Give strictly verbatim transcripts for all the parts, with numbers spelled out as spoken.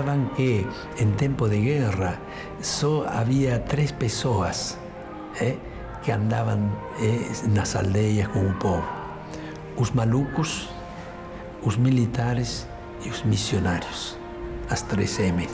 falavam que em tempo de guerra só havia três pessoas eh, que andavam eh, nas aldeias com o povo: os malucos, os militares e os missionários, as três M.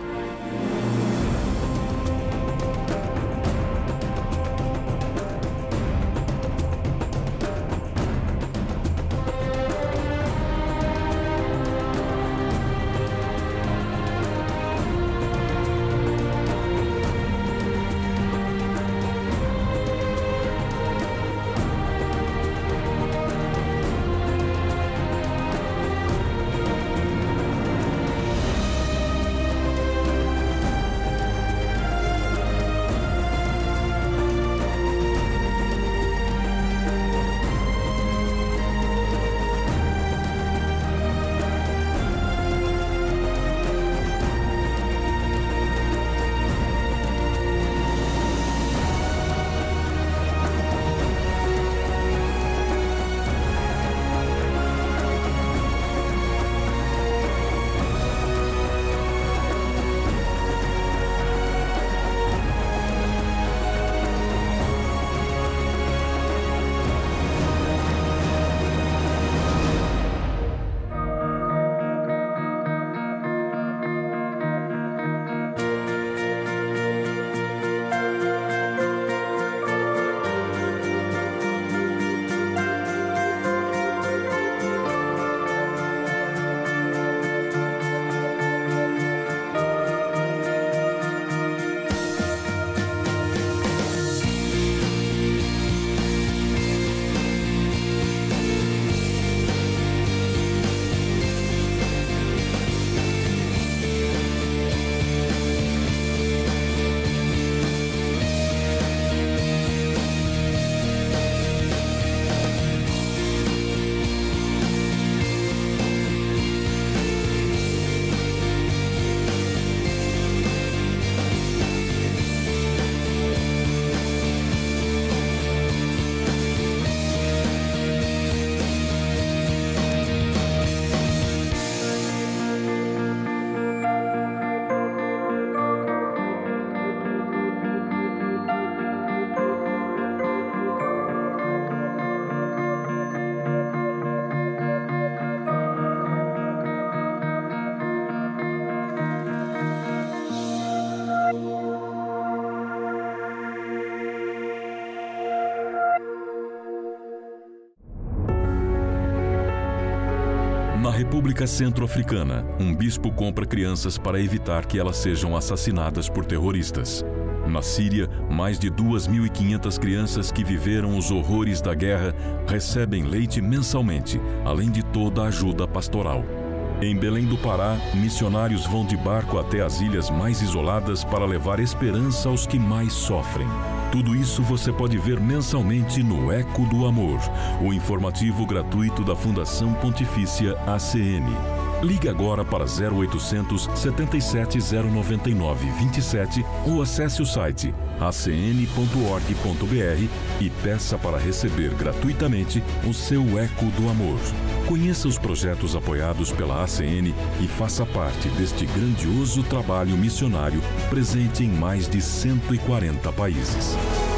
Na República Centro-Africana, um bispo compra crianças para evitar que elas sejam assassinadas por terroristas. Na Síria, mais de duas mil e quinhentas crianças que viveram os horrores da guerra recebem leite mensalmente, além de toda a ajuda pastoral. Em Belém do Pará, missionários vão de barco até as ilhas mais isoladas para levar esperança aos que mais sofrem. Tudo isso você pode ver mensalmente no Eco do Amor, o informativo gratuito da Fundação Pontifícia A C N. Ligue agora para zero oitocentos, setenta e sete, zero noventa e nove, vinte e sete ou acesse o site a c n ponto org ponto b r e peça para receber gratuitamente o seu Eco do Amor. Conheça os projetos apoiados pela A C N e faça parte deste grandioso trabalho missionário presente em mais de cento e quarenta países.